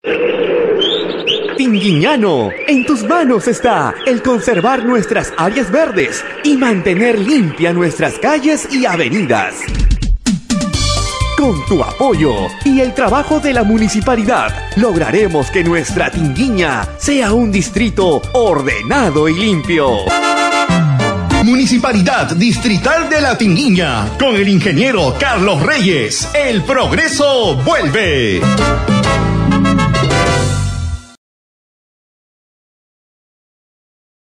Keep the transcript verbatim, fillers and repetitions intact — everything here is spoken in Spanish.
Tinguiñano, en tus manos está el conservar nuestras áreas verdes y mantener limpia nuestras calles y avenidas. Con tu apoyo y el trabajo de la municipalidad, lograremos que nuestra Tinguiña sea un distrito ordenado y limpio. Municipalidad Distrital de la Tinguiña, con el ingeniero Carlos Reyes. El progreso vuelve.